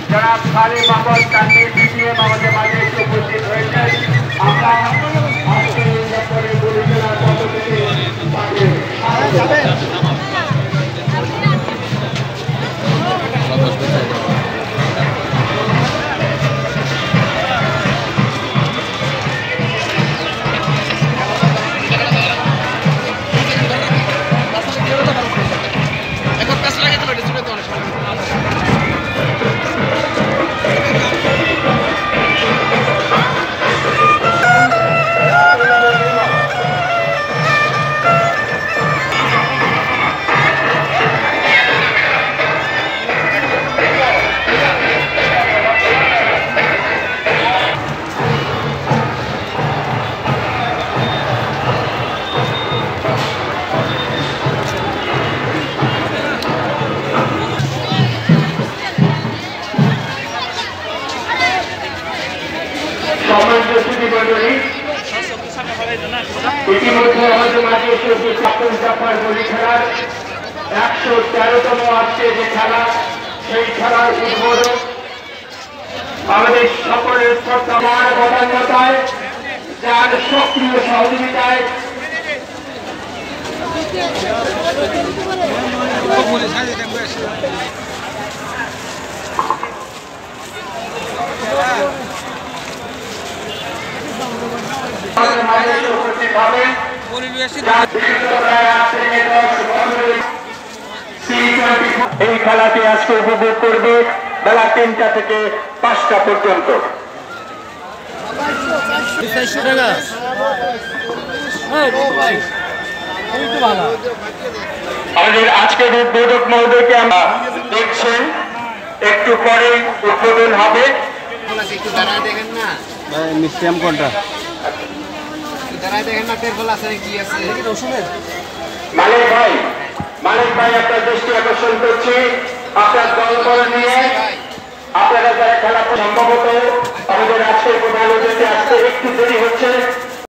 জনাব খালি মাহমুদ তানভীর বিপিএম আমাদের মাঝে এসে উপস্থিত হয়েছেন। আমরা আজকে এই ব্যাপারে বরিশাল পক্ষ থেকে তাকে ইতিমধ্যে আমাদের মাঝে এসে খেলার 113তম আসছে যে খেলা, সেই খেলার উদ্বোধন আমাদের সকলের শ্রদ্ধার বদান্যতায়, যার সক্রিয় সহযোগিতায় এই খেলাটি আজকে উপভোগ করবে বেলা 3টা থেকে 5টা পর্যন্ত। আমাদের আজকের উদ্বোধক মহোদয়কে আমরা দেখছেন, একটু পরে উদ্বোধন হবে। একটু দাঁড়ায় দেখেন না মিষ্টিয়াম কোনটা দাঁড়ায় দেখেন না তেরফল আছে কি আছে মালিক ভাই আপনার দৃষ্টি আকর্ষণ করছি, আপনার দলবল নিয়ে আপনারা যারা খেলা সম্ভবত আমাদের আজকের প্রধান অতিথি আসতে একটু দেরি হচ্ছে।